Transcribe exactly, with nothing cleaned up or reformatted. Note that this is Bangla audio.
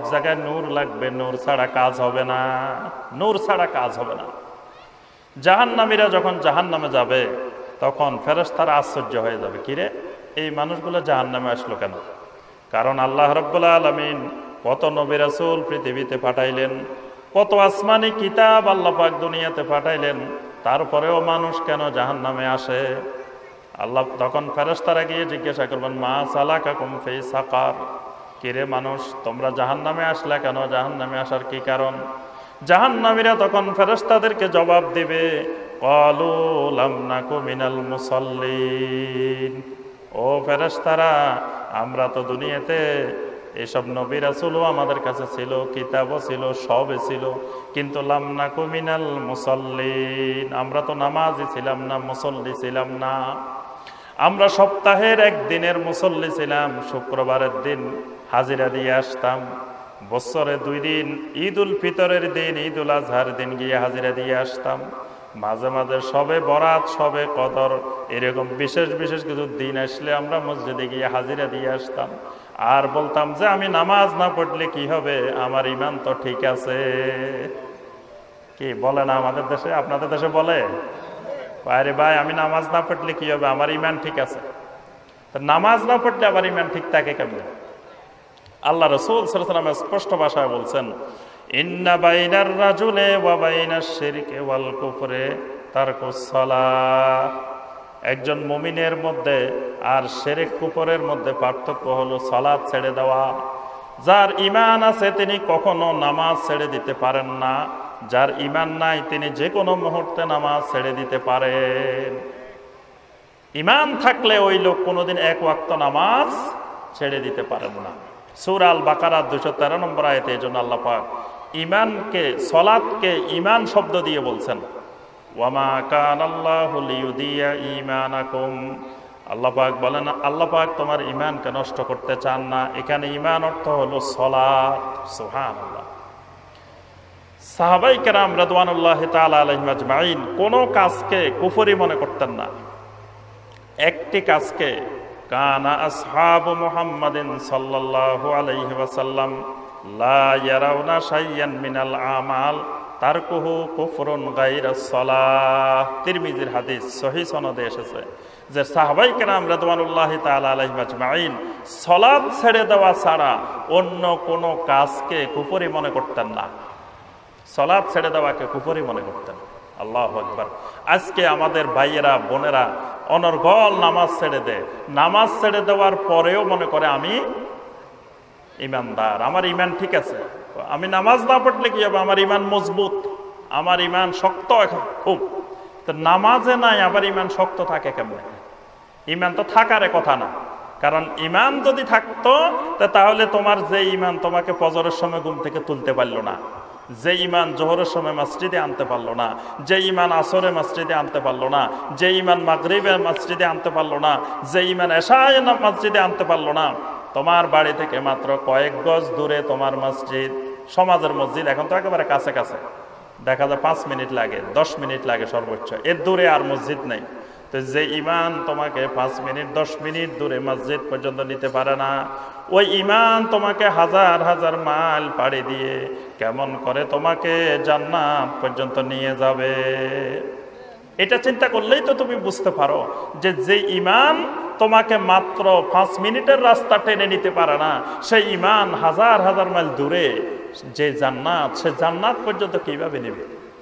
জায়গায় নূর লাগবে, নূর ছাড়া কাজ হবে না, নূর ছাড়া কাজ হবে না। জাহান্নামীরা যখন জাহান্নামে যাবে তখন ফেরেশতারা আশ্চর্য হয়ে যাবে, কিরে এই মানুষগুলো জাহান্নামে আসলো কেন? কারণ আল্লাহ রাব্বুল আলামিন কত নবী রাসূল পৃথিবীতে পাঠাইলেন, কত আসমানি কিতাব আল্লাহ পাক দুনিয়াতে পাঠাইলেন, তারপরেও মানুষ কেন জাহান্নামে আসে? আল্লাহ তখন ফেরেশতারা গিয়ে জিজ্ঞাসা করবেন, মা সালাকাকুম ফি সাকার, কিরে মানুষ তোমরা জাহান্নামে আসলে কেন? জাহান্নামে আসার কি কারণ? জাহান্নামীরা তখন ফেরেশতাদেরকে জবাব দিবে, ক্বালু লাম নাকু মিনাল মুসাল্লিন, ও ফেরেশতারা আমরা তো দুনিয়াতে এসব নবী রাসূলও আমাদের কাছে ছিল, কিতাবও ছিল, সবই ছিল, কিন্তু লাম নাকু মিনাল মুসাল্লিন, আমরা তো নামাজি ছিলাম না, মুসল্লি ছিলাম না। আমরা সপ্তাহের একদিনের মুসল্লি ছিলাম, শুক্রবারের দিন হাজিরা দিয়ে আসতাম, বছরে দুই দিন ঈদ উল ফিতরের দিন, ঈদ উল আজহার দিন গিয়ে হাজিরা দিয়ে আসতাম, মাঝে মাঝে সবে বরাত, সবে কদর, এরকম বিশেষ বিশেষ কিছু দিন আসলে আমরা মসজিদে গিয়ে হাজিরা দিয়ে আসতাম, আর বলতাম যে আমি নামাজ না পড়লে কি হবে, আমার ইমান তো ঠিক আছে। কি বলে না আমাদের দেশে? আপনাদের দেশে বলে, আরে ভাই আমি নামাজ না পড়লে কি হবে, আমার ইমান ঠিক আছে। নামাজ না পড়লে আবার ইমান ঠিক থাকে কেমন? আল্লাহ রাসূল সাল্লাল্লাহু আলাইহি ওয়াসাল্লাম স্পষ্ট ভাষায় বলছেন, ইন্না বাইনার রাজুলে ওয়া বাইনাশ শিরকি ওয়াল কুফরি তারকুস সালাহ, একজন মুমিনের মধ্যে আর শিরক কুফরের মধ্যে পার্থক্য হলো সালাত ছেড়ে দেওয়া। যার ঈমান আছে তিনি কখনো নামাজ ছেড়ে দিতে পারেন না, যার ঈমান নাই তিনি যে কোনো মুহূর্তে নামাজ ছেড়ে দিতে পারেন। ঈমান থাকলে ওই লোক কোনোদিন এক ওয়াক্ত নামাজ ছেড়ে দিতে পারেন না। সূরা আল বাকারা দুইশো তেরো নম্বর আয়াতে এই জন্য আল্লাহ পাক ঈমানকে, সালাতকে ঈমান শব্দ দিয়ে বলছেন, ওয়ামা কানাল্লাহু লিয়ুদিয়া ঈমানাকুম, আল্লাহ পাক বলেন আল্লাহ পাক তোমার ঈমানকে নষ্ট করতে চান না। এখানে ঈমান অর্থ হলো সালাত। সুবহানাল্লাহ। সাহাবায়ে কেরাম রাদিয়াল্লাহু তাআলা আলাইহিম আজমাইন কোন কাজকে কুফরি মনে করতেন না। একটি কাজকে কানা আসহাবু মুহাম্মাদিন সাল্লাল্লাহু আলাইহি ওয়াসাল্লাম লা ইয়ারাউনা শাইয়ান মিনাল আমাল তারকুহু কুফরুন গায়রাস সালাহ। তিরমিজির হাদিস, সহিহ সনদে এসেছে যে সাহাবায়ে কেরাম রাদিয়াল্লাহু তাআলা আলাইহিম আজমাইন সালাত ছেড়ে দেওয়া ছাড়া অন্য কোনো কাজকে কুফরি মনে করতেন না। সালাত ছেড়ে দেওয়াকে কুফরি মনে করতেন। আল্লাহু আকবার। আজকে আমাদের ভাইয়েরা বোনেরা অনর্গল নামাজ ছেড়ে দেয়, নামাজ ছেড়ে দেওয়ার পরেও মনে করে আমি ইমানদার, আমার ইমান ঠিক আছে, আমি নামাজ না পড়লে কি হবে, আমার ইমান মজবুত, আমার ইমান শক্ত এখন খুব। তো নামাজে নাই আবার ইমান শক্ত থাকে কেমনে? ইমান তো থাকার কথা না, কারণ ইমান যদি থাকতো তাহলে তোমার যে ইমান তোমাকে ফজরের সময় ঘুম থেকে তুলতে পারলো না, যে ইমান জোহরের সময় মসজিদে আনতে পারলো না, যে ইমান আসরে মসজিদে আনতে পারলো না, যে ইমান মাগরিবের মসজিদে আনতে পারলো না, যে ইমান এশায় মসজিদে আনতে পারলো না, তোমার বাড়ি থেকে মাত্র কয়েক গজ দূরে তোমার মসজিদ, সমাজের মসজিদ এখন তো একেবারে কাছে কাছে, দেখা যায় পাঁচ মিনিট লাগে, দশ মিনিট লাগে সর্বোচ্চ, এর দূরে আর মসজিদ নেই। তো যে ইমান তোমাকে পাঁচ মিনিট দশ মিনিট দূরে মসজিদ পর্যন্ত নিতে পারে না, ওই ইমান তোমাকে হাজার হাজার মাইল পাড়ি দিয়ে কেমন করে তোমাকে জান্নাত পর্যন্ত নিয়ে যাবে। এটা চিন্তা করলেই তো তুমি বুঝতে পারো যে যে ইমান তোমাকে মাত্র পাঁচ মিনিটের রাস্তা টেনে নিতে পারে না, সেই ইমান হাজার হাজার মাইল দূরে যে জান্নাত, সে জান্নাত পর্যন্ত কিভাবে নেবে।